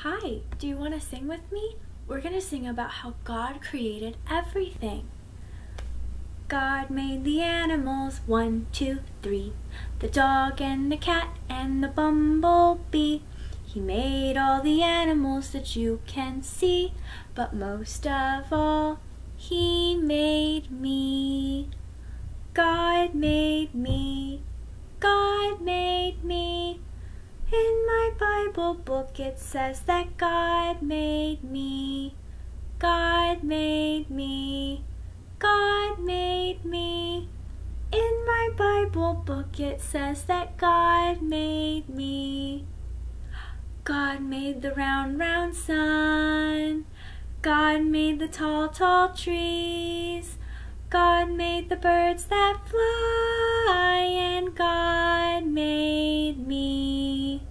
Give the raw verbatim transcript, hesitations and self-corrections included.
Hi, do you want to sing with me? We're going to sing about how God created everything. God made the animals, one, two, three. The dog and the cat and the bumblebee. He made all the animals that you can see, but most of all, He made me. God made me. God made me. In my Bible book it says that God made me. God made me. God made me. In my Bible book it says that God made me. God made the round, round sun. God made the tall, tall trees. God made the birds that fly, and God made me.